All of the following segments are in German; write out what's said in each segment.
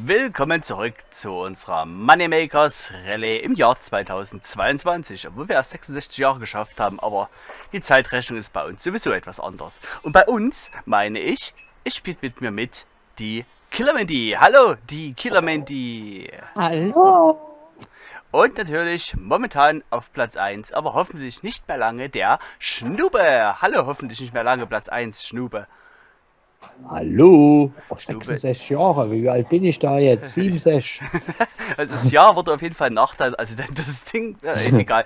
Willkommen zurück zu unserer Moneymakers Rallye im Jahr 2022, obwohl wir erst 66 Jahre geschafft haben, aber die Zeitrechnung ist bei uns sowieso etwas anders. Und bei uns meine ich spielt mit mir mit die Killermandy. Hallo, die Killermandy. Hallo. Und natürlich momentan auf Platz 1, aber hoffentlich nicht mehr lange, der Schnube. Hallo, hoffentlich nicht mehr lange Platz 1, Schnube. Hallo, auf 66 Jahre, wie alt bin ich da jetzt? 67. Also das Jahr wurde auf jeden Fall Nachteil, also das Ding, egal.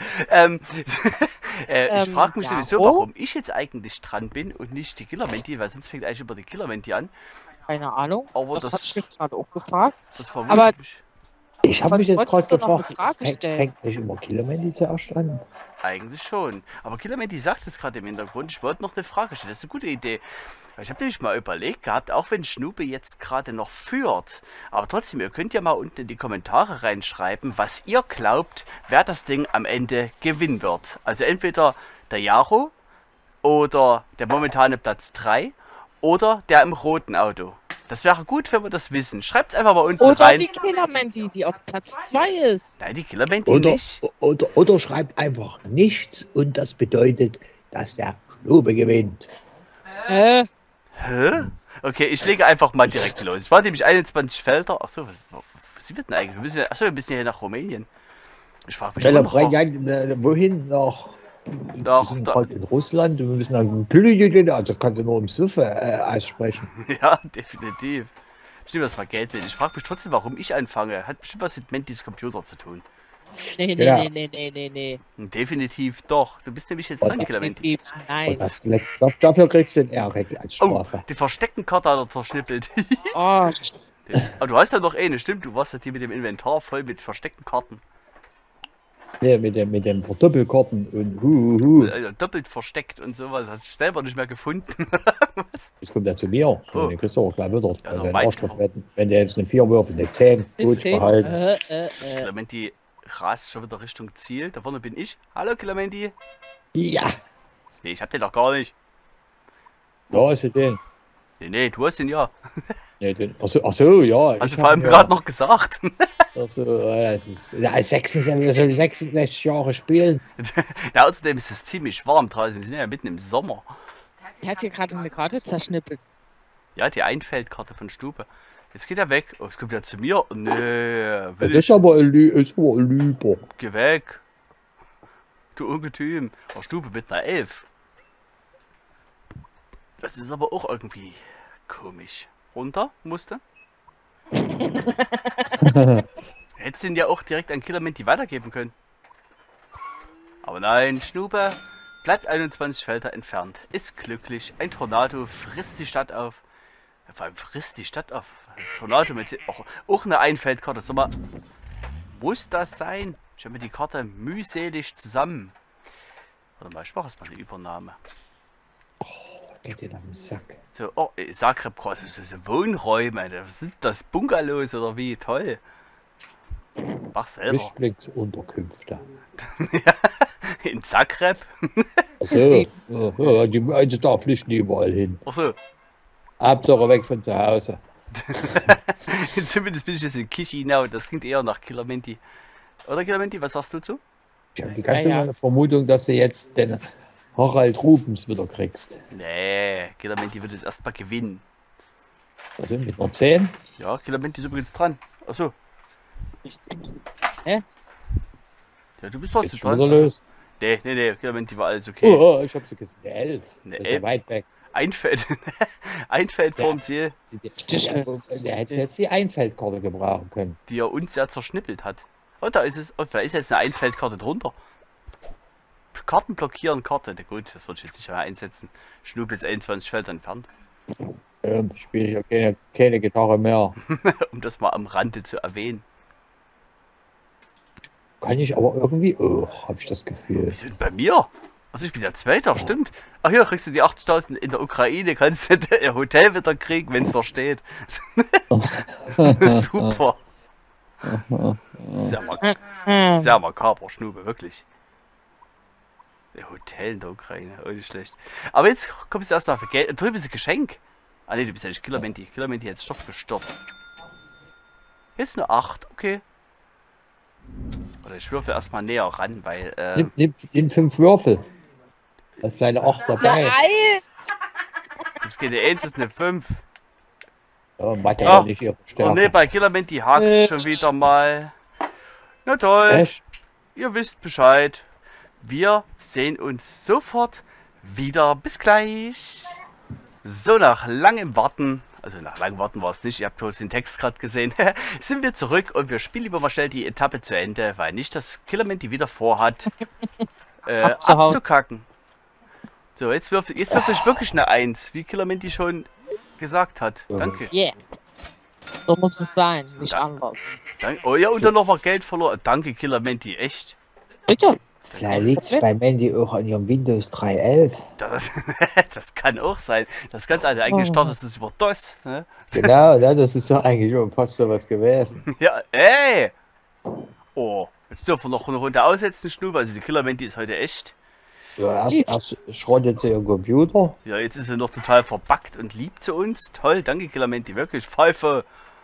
Ich frage mich sowieso, warum ich jetzt eigentlich dran bin und nicht die Killermandy, weil sonst fängt eigentlich über die Killermandy an. Keine Ahnung, aber das hat mich gerade auch gefragt. Aber ich habe mich jetzt gerade gefragt, fängt nicht immer Killermandy zuerst an? Eigentlich schon, aber Killermandy sagt es gerade im Hintergrund, ich wollte noch eine Frage stellen, das ist eine gute Idee. Ich habe nämlich mal überlegt gehabt, auch wenn Schnube jetzt gerade noch führt, aber trotzdem, ihr könnt ja mal unten in die Kommentare reinschreiben, was ihr glaubt, wer das Ding am Ende gewinnen wird. Also entweder der Jaro oder der momentane Platz 3 oder der im roten Auto. Das wäre gut, wenn wir das wissen. Schreibt es einfach mal unten rein. Oder die Killermandy, die auf Platz 2 ist. Nein, die Killermandy nicht. Oder schreibt einfach nichts und das bedeutet, dass der Schnube gewinnt. Hä? Okay, ich lege einfach mal direkt los. Ich war nämlich 21 Felder. Achso, was wird denn eigentlich? Wir müssen ja nach Rumänien. Ich frage mich wohin? Nach in Russland. Wir müssen nach also das kannst du nur im Suffe aussprechen. Ja, definitiv. Ich nehme das mal Geld mit. Ich frage mich trotzdem, warum ich anfange. Hat bestimmt was mit Mandys Computer zu tun. Nee. Definitiv doch. Du bist nämlich jetzt dran, Killermandy. Nein. Dafür kriegst du den R-Regel als Strafe. Oh, die versteckten Karte hat er zerschnippelt. Oh. Aber du hast ja noch eine, stimmt. Du warst ja die mit dem Inventar voll mit versteckten Karten. Nee, mit dem Doppelkarten und doppelt versteckt und sowas. Hast du selber nicht mehr gefunden. Das kommt ja zu mir. So, den kriegst du auch gleich wieder. Wenn der jetzt eine 4 wirft, eine 10, gut behalten. Killermandy rast schon wieder Richtung Ziel. Da vorne bin ich. Hallo, Killermandy. Ja. Nee, ich hab den doch gar nicht. Ja, ist den. Nee, du hast den ja. Nee, den. Ach so, ja. Hast du vor allem gerade noch gesagt. Also, das ist, ja, 66 Jahre spielen. Ja, außerdem ist es ziemlich warm draußen. Wir sind ja mitten im Sommer. Er hat hier gerade eine Karte zerschnippelt. Ja, die Einfeldkarte von Stube. Jetzt geht er weg. Oh, es kommt ja zu mir. Nee, das ist aber ein Lüber. Geh weg. Du Ungetüm. Oh, Stube mit einer 11. Das ist aber auch irgendwie komisch. Runter musste. Hättest ihn ja auch direkt an Killermandy weitergeben können. Aber nein, Schnube bleibt 21 Felder entfernt. Ist glücklich. Ein Tornado frisst die Stadt auf. Ja, vor allem frisst die Stadt auf. Ein Tornado mit auch eine Einfeldkarte. Sag mal, muss das sein? Ich habe mir die Karte mühselig zusammen. Warte mal, ich mache erstmal eine Übernahme. Geht dir auf den Sack. So, oh, Zagreb, so Wohnräume, was sind das? Bungalows oder wie? Toll. Mach selber. Flüchtlingsunterkünfte. In Zagreb? Achso, also da flüchten die überall hin. Achso. Hauptsache weg von zu Hause. Zumindest bin ich jetzt in Chișinău, das klingt eher nach Killermandy. Oder Killermandy, was sagst du zu? Ich habe die ganze Vermutung, dass du jetzt den Harald Rubens wieder kriegst. Nee, Killermandy wird jetzt erstmal gewinnen. Also mit einer 10? Ja, Killermandy ist übrigens dran. Achso. Hä? Ja, du bist trotzdem dran. Los. Nee, Killermandy war alles okay. Oh, ich hab sie gesehen. Eine 11. Eine 11? Das ist ja weit weg. Einfeld vorm Ziel. Der hätte jetzt die Einfeldkarte gebrauchen können. Die er uns ja zerschnippelt hat. Oh, da ist es. Oh, da ist jetzt eine Einfeldkarte drunter. Karten blockieren, Karte. Na gut, das würde ich jetzt nicht mehr einsetzen. Schnube ist 21 Felder entfernt. Spiele ich ja keine Gitarre mehr. Um das mal am Rande zu erwähnen. Kann ich aber irgendwie. Oh, habe ich das Gefühl. Wie sind bei mir? Also ich bin der Zweiter, stimmt. Ach hier kriegst du die 80.000 in der Ukraine, kannst du ein Hotel wieder kriegen, wenn es da steht. Super. Sehr makaber, Schnube, wirklich. Ein Hotel in der Ukraine, oh nicht schlecht. Aber jetzt kommst du erst mal für Geld. Drüben ist ein Geschenk. Ah ne, du bist ja nicht Killermandy. Killermandy hat Stoff gestürzt. Jetzt eine 8, okay. Oder ich würfel erstmal näher ran, weil. Nimm 5 Würfel. Da ist kleine 8 dabei. Nein! Das geht eine 1, ist eine 5. Ja, Mathe ja nicht ihre Oh Stärke. ne, bei Killermenti hakt es schon wieder mal. Na toll. Echt? Ihr wisst Bescheid. Wir sehen uns sofort wieder. Bis gleich. So, nach langem Warten, also nach langem Warten war es nicht, ihr habt bloß den Text gerade gesehen, sind wir zurück und wir spielen lieber mal schnell die Etappe zu Ende, weil nicht das Killermenti wieder vorhat, abzukacken. So, jetzt würfel ich wirklich eine 1, wie Killermenti schon gesagt hat. Danke. Yeah. So muss es sein, nicht anders. Danke. Oh ja, und dann nochmal Geld verloren. Danke, Killermenti, echt. Bitte. Vielleicht liegt es bei Mandy auch an ihrem Windows 3.11. Das kann auch sein. Das ganz alte eigentlich startet es über DOS. Ne? Genau, ja, das ist ja eigentlich schon fast so was gewesen. Ja, ey! Oh, jetzt dürfen wir noch eine Runde aussetzen, Schnube. Also die Killermenti ist heute echt. Ja, erst schrottet sie ihren Computer. Ja, jetzt ist sie noch total verbuggt und lieb zu uns. Toll, danke Killermenti, wirklich. Pfeife.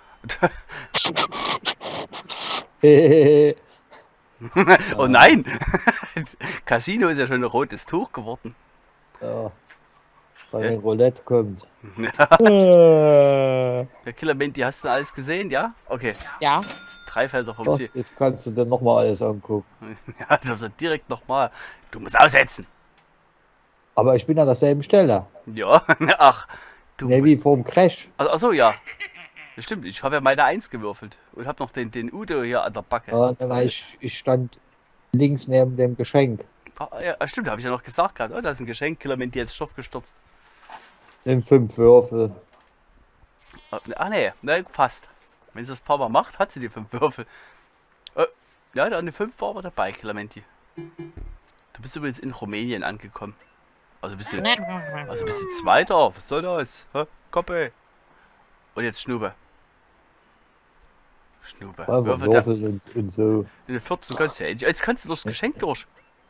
Oh nein! Casino ist ja schon ein rotes Tuch geworden. Ja, weil ein Roulette kommt. Der Killermenti, hast du alles gesehen, ja? Okay. Ja. 3 Felder vom So, Ziel. jetzt kannst du dann nochmal alles angucken. Ja, das ist direkt nochmal. Du musst aussetzen. Aber ich bin an derselben Stelle. Ja, ach. Du Ne, wie vorm Crash. Achso, ja. Das stimmt, ich habe ja meine 1 gewürfelt. Und habe noch den Udo hier an der Backe. Ja, weil ich stand links neben dem Geschenk. Ah, ja, stimmt, habe ich ja noch gesagt gerade. Oh, da ist ein Geschenk, Killermenti jetzt Stoff gestürzt. In 5 Würfel. Ah ne, fast. Wenn sie das paar Mal macht, hat sie die 5 Würfel. Ja, da eine 5 war aber dabei, Killermenti. Du bist übrigens in Rumänien angekommen. Also bist du Zweiter. Was soll das? Hä? Koppe. Und jetzt Schnube. Schnube. Einfach Würfel und so. In den 14 kannst du ja. Jetzt kannst du das Geschenk durch.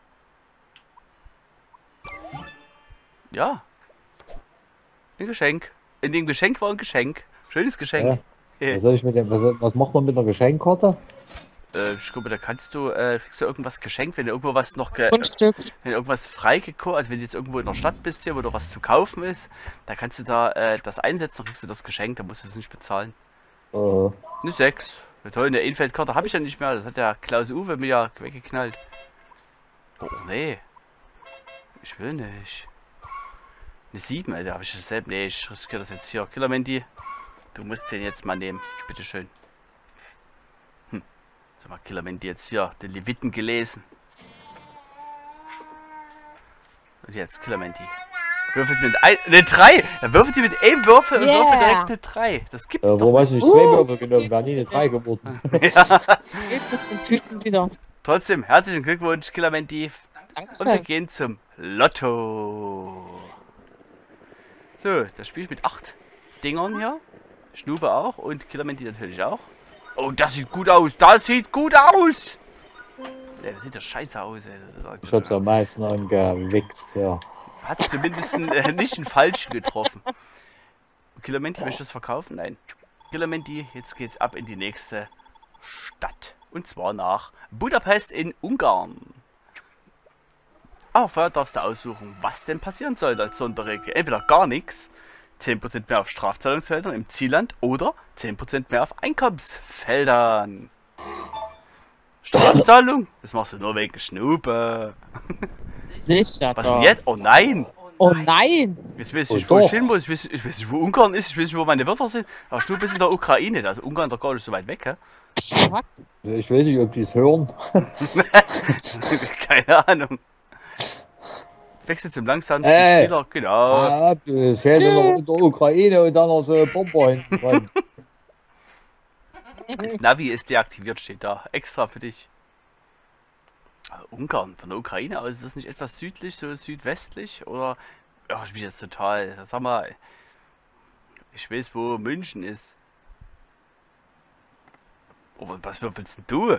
Ja. Ein Geschenk. In dem Geschenk war ein Geschenk. Schönes Geschenk. Ja. Was macht man mit einer Geschenkkarte? Ich glaube, da kriegst du irgendwas geschenkt, wenn du irgendwo was noch Grundstück. wenn du irgendwas freigekauft, also wenn du jetzt irgendwo in der Stadt bist hier, wo da was zu kaufen ist, da kannst du da das einsetzen, dann kriegst du das Geschenk, da musst du es nicht bezahlen. Eine 6. Eine tolle Infeldkarte habe ich ja nicht mehr, das hat der Klaus Uwe mir ja weggeknallt. Oh nee. Ich will nicht. Eine 7, Alter, habe ich das selbst. Nee, ich riskiere das jetzt hier. Killermenti, du musst den jetzt mal nehmen. Bitteschön. So, mal Killermenti jetzt hier den Leviten gelesen. Und jetzt Killermenti. Würfelt mit eine 3. Er würfelt die mit einem Würfel und würfelt direkt eine 3. Das gibt's doch Wo hast du nicht 2 Würfel genommen? Wäre nie eine 3 geworden. Ja. Geht das den Typen wieder. Trotzdem, herzlichen Glückwunsch, Killermenti. Dankeschön. Und wir gehen zum Lotto. So, das Spiel mit 8 Dingern hier. Schnube auch und Killermenti natürlich auch. Oh, das sieht gut aus. Das sieht gut aus. Ey, das sieht ja scheiße aus. Ey. Ich hab's am meisten angewichst, ja. Hat zumindest nicht einen Falschen getroffen. Killermenti, möchtest du das verkaufen? Nein. Killermenti, jetzt geht's ab in die nächste Stadt. Und zwar nach Budapest in Ungarn. Aber vorher darfst du aussuchen, was denn passieren soll als Sonderregel. Entweder gar nichts, 10% mehr auf Strafzahlungsfeldern im Zielland oder 10% mehr auf Einkommensfeldern. Strafzahlung? Das machst du nur wegen Schnube. Sicher Was doch. denn jetzt? Oh nein! Oh nein! Jetzt weiß ich, wo ich hin muss. Ich weiß nicht, wo Ungarn ist. Ich weiß nicht, wo meine Wörter sind. Aber Schnube ist in der Ukraine. Also Ungarn doch gar nicht so weit weg, hä? Fuck. Ich weiß nicht, ob die es hören. Keine Ahnung. Wechselt zum langsamsten Spieler, genau. Es fehlt noch in der Ukraine und dann noch so ein Bomber hinten dran. Das Navi ist deaktiviert, steht da. Extra für dich. Aber Ungarn, von der Ukraine aus, ist das nicht etwas südlich, so südwestlich? Oder. Ja, ich bin jetzt total. Sag mal. Ich weiß, wo München ist. Oh, was würfelst denn du?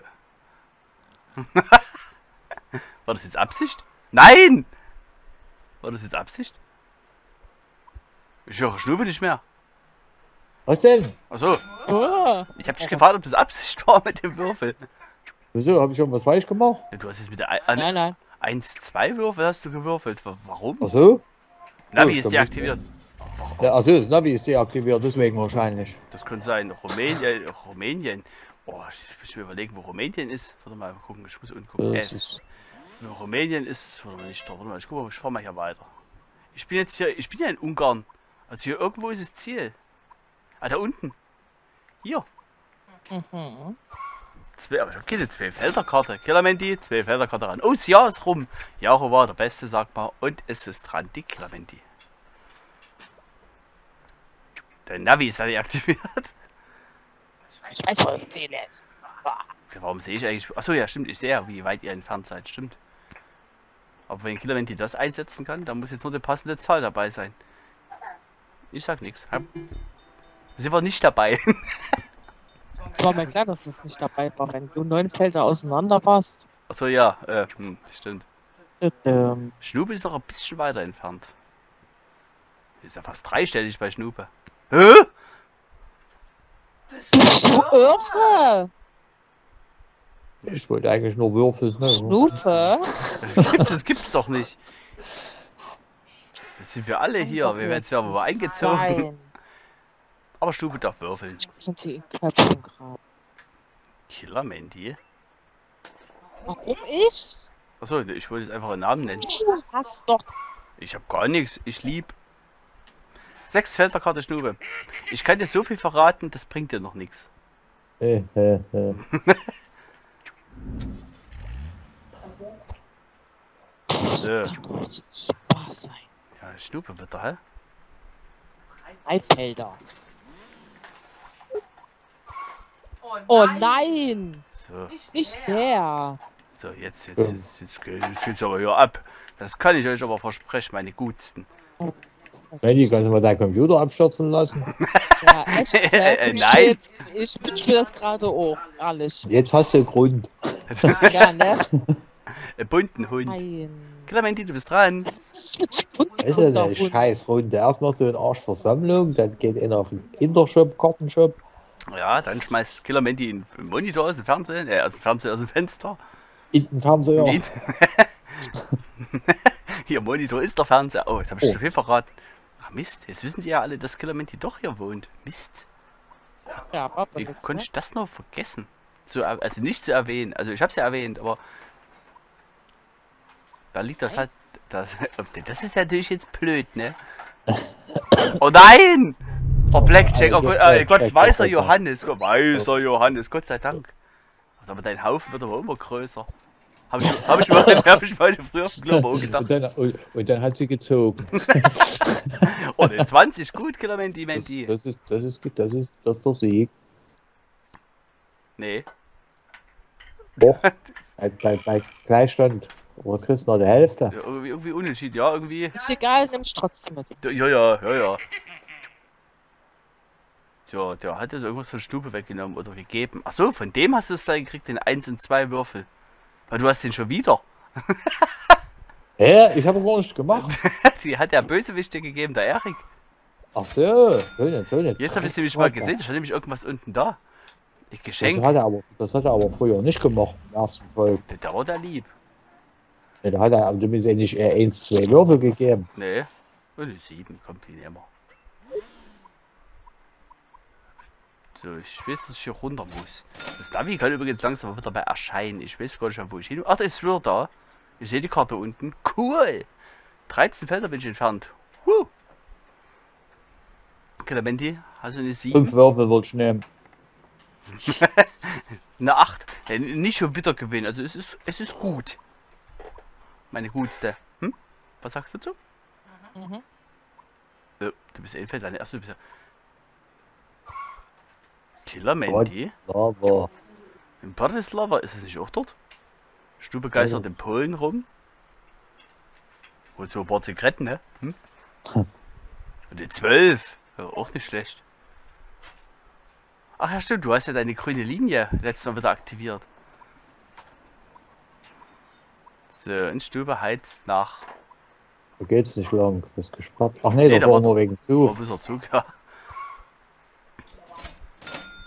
War das jetzt Absicht? Nein! War das jetzt Absicht? Ich höre Schnube nicht mehr. Was denn? Achso, Oh. ich hab dich gefragt, ob das Absicht war mit dem Würfel. Wieso? Habe ich schon was falsch gemacht? Ja, du hast jetzt mit der Nein, nein. 1-2 Würfel hast du gewürfelt. Warum? Ach so? Navi Ja, ist dann deaktiviert. Ja, also das Navi ist deaktiviert, deswegen wahrscheinlich. Das könnte sein. Rumänien. Oh, ich muss mir überlegen, wo Rumänien ist. Warte mal gucken, ich muss unten gucken. Das ist, Rumänien ist. Warte mal, nicht da. Warte mal, ich gucke mal, ich fahr mal hier weiter. Ich bin jetzt hier, ich bin ja in Ungarn. Also hier irgendwo ist das Ziel. Ah, da unten. Hier. Mhm. Aber ich habe keine 2-Felder-Karte. Killamenti, 2-Felder-Karte ran. Oh, das Jahr ist rum. Jaro war der Beste, sagt man. Und es ist dran, die Killamenti. Der Navi ist ja deaktiviert. Ich weiß, wo das Ziel ist. Warum sehe ich eigentlich... Achso, ja, stimmt. Ich sehe ja, wie weit ihr entfernt seid. Stimmt. Aber wenn Killamenti das einsetzen kann, dann muss jetzt nur die passende Zahl dabei sein. Ich sag nichts. Sind wir nicht dabei. Es war mir klar, dass es nicht dabei war, wenn du 9 Felder auseinander warst. Achso, ja. Stimmt. Tüdüm. Schnupe ist noch ein bisschen weiter entfernt. Ist ja fast dreistellig bei Schnupe. Hä? Du Irre! ich wollte eigentlich nur würfeln. Ne? Schnupe? Das gibt's doch nicht. Jetzt sind wir alle hier. Wir werden jetzt ja wohl eingezogen. Sein. Aber Stube darf würfeln. Ich könnte ihn Quetschen graben. Killamenti. Warum ich? Achso, ich wollte jetzt einfach einen Namen nennen. Du hast doch. Ich hab gar nichts. Ich lieb. 6 Felderkarte Schnube. Ich kann dir so viel verraten, das bringt dir noch nichts. So. Super sein. Ja, Schnube wird da, hä? 3 Felder. Oh nein! So, Nicht der! so jetzt geht's aber hier ab. Das kann ich euch aber versprechen, meine Gutsten. Mandy, kannst du mal deinen Computer abstürzen lassen? Ja, echt? Nein. Ich wünsche mir das gerade auch, ehrlich. Jetzt hast du einen Grund. Ja, ne? Bunten Hund. Nein. Killamenti, du bist dran. Das ist mit Spund Das ist eine scheiß Runde. Erst noch so ein Arschversammlung, dann geht einer auf den Kindershop, Kartenshop. Ja, dann schmeißt Killamenti einen Monitor aus dem Fernsehen, aus dem Fernseher, aus dem Fenster. In den Fernseher. In- Hier, Monitor ist der Fernseher. Oh, jetzt habe ich zu viel verraten. Ach Mist, jetzt wissen sie ja alle, dass Killamenti doch hier wohnt. Mist. Ja, aber Wie nix, konnte ne? ich das noch vergessen? Also nicht zu erwähnen. Also ich habe es ja erwähnt, aber da liegt das halt. Das ist natürlich jetzt blöd, ne? Oh nein! Oh, Blackjack, oh Gott, weißer Johannes, Gott sei Dank. Aber dein Haufen wird aber immer größer. Hab ich mal früher auf dem Globo auch gedacht. Und dann hat sie gezogen. Oh, den 20, gut, Killamenti, Menti. Das ist der Sieg. Nee. Doch. Bei Gleichstand. Oder kriegst du noch die Hälfte? Ja, irgendwie unentschieden, ja, irgendwie. Ist egal, nimm's trotzdem mit. Ja. Ja, der hat jetzt irgendwas von Stube weggenommen oder gegeben. Ach so, von dem hast du es vielleicht gekriegt, den 1 und 2 Würfel. Weil du hast den schon wieder. Hä? Ich habe gar nichts gemacht. Die hat der Bösewicht dir gegeben, der Erik. Ach so nicht. Jetzt habe ich nämlich mal gesehen, da stand nämlich irgendwas unten da. Ich Geschenk. Das hat er aber früher nicht gemacht im ersten Folge. Der war der lieb. Ja, da hat er aber zumindest nicht 1, 2 Würfel gegeben. Nee. Und die 7 kommt die immer. So, ich weiß, dass ich hier runter muss. Das Navi kann übrigens langsam wieder mal erscheinen. Ich weiß gar nicht mehr, wo ich hin. Ach, der ist wieder da. Ich sehe die Karte unten. Cool. 13 Felder bin ich entfernt. Killamenti, hast du eine 7? 5 Würfel würde ich nehmen. Eine 8. Nicht schon wieder gewinnen. Also es ist gut. Meine Gutste. Hm? Was sagst du dazu? Mhm. Du bist ein Feld, deine erste. Du bist ja Killamenti. Aber In Bratislava ist es nicht auch dort? Du begeistert in Polen rum? Und so ein paar Zigaretten, ne? Hm? Und die 12. Ja, auch nicht schlecht. Ach ja, stimmt, du hast ja deine grüne Linie letztes Mal wieder aktiviert. So, und Stube heizt nach. da geht's nicht lang. Das ist gesperrt. Ach nee, Nee, da da war war- nur wegen Oh, zu. bis er Zug, ja.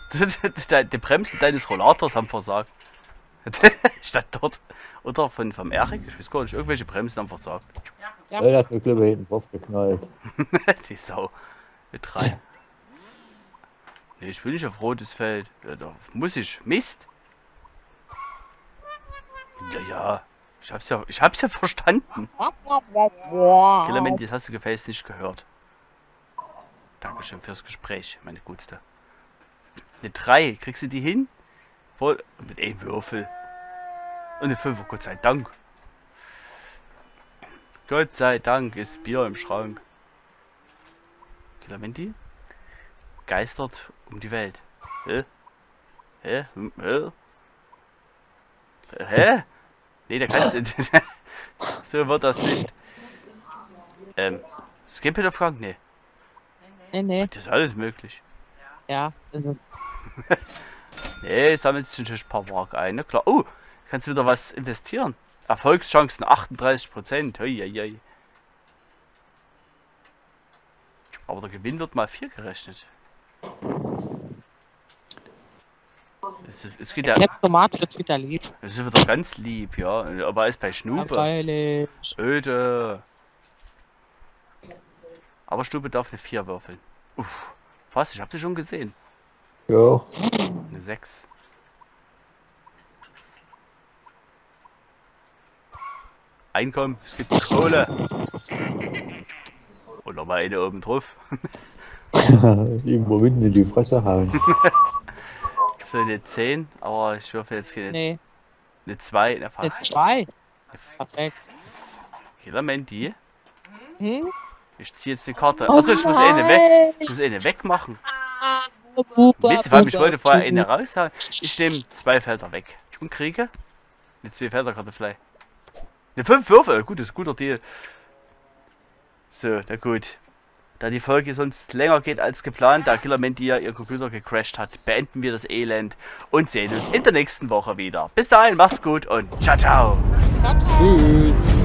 Die Bremsen deines Rollators haben versagt. Statt dort. Oder vom Erik, ich weiß gar nicht, irgendwelche Bremsen haben versagt. Ja, der hat mir Glück hinten drauf geknallt. Die Sau. Mit 3. Nee, ich will nicht auf rotes Feld. Ja, da muss ich. Mist. Ja. Ich hab's ja verstanden. Clement, das hast du gefälligst nicht gehört. Dankeschön fürs Gespräch, meine Gutste. Eine 3, kriegst du die hin? Voll mit einem Würfel. Und eine 5, Gott sei Dank. Gott sei Dank ist Bier im Schrank. Clementi geistert um die Welt. Hä? Hä? Hä? Hä? Nee, da kannst du. So wird das nicht. Skip-Hit-Aufgang? Nee. Nee. Das ist alles möglich. Ja, ist es. Nee, sammelst du ein paar Mark ein, ne? Klar. Oh, kannst du wieder was investieren. Erfolgschancen 38%. Hei. Aber der Gewinn wird mal 4 gerechnet. Es geht ja. Tomat wird wieder lieb. Es ist wieder ganz lieb, ja. Aber ist bei Schnupe. Freilich. Öde. Aber Stube darf eine 4 würfeln. Uff. Was? Ich hab sie schon gesehen. Ja. Eine 6. Einkommen, es gibt Kohle. Und nochmal eine oben drauf. Irgendwo mitten in die Fresse hauen. So eine 10, aber ich würfel jetzt keine. Nee. Eine 2, eine Eine 2. Perfekt. Menti. Hm? Ich ziehe jetzt die Karte. Oh Also ich muss eine weg. Ich muss eine wegmachen. Mist, ich wollte vorher eine raushauen. Ich nehme 2 Felder weg. Und kriege eine 2 Felder Karte vielleicht. Eine 5 Würfel. Gut, das ist ein guter Deal. So, na gut. Da die Folge sonst länger geht als geplant, da Clementi ja ihr Computer gecrashed hat, beenden wir das Elend und sehen uns in der nächsten Woche wieder. Bis dahin, macht's gut und ciao, ciao. Ciao, ciao. Tschüss.